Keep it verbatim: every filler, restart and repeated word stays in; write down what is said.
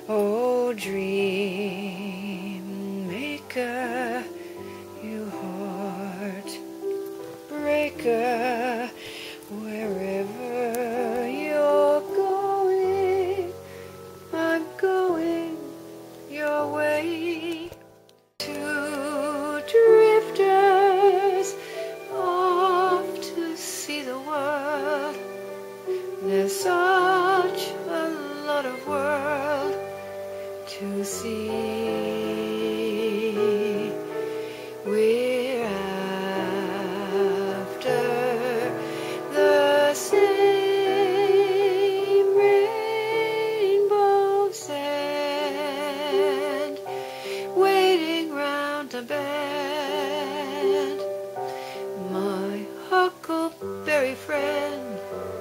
Oh, dream maker, you heart breaker, wherever you're going, I'm going your way. Two drifters off to see the world. There's such a lot of world to see. We're after the same rainbows and waiting round a bend. My huckleberry friend,